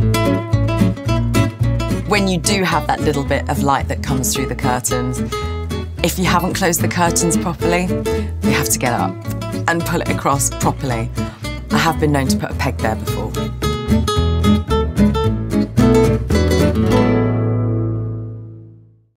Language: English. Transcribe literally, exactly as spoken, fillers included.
When you do have that little bit of light that comes through the curtains, if you haven't closed the curtains properly, you have to get up and pull it across properly. I have been known to put a peg there before.